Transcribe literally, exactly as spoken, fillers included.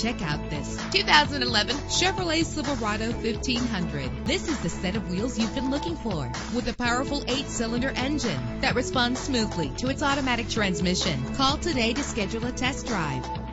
Check out this two thousand eleven Chevrolet Silverado fifteen hundred. This is the set of wheels you've been looking for, with a powerful eight-cylinder engine that responds smoothly to its automatic transmission. Call today to schedule a test drive.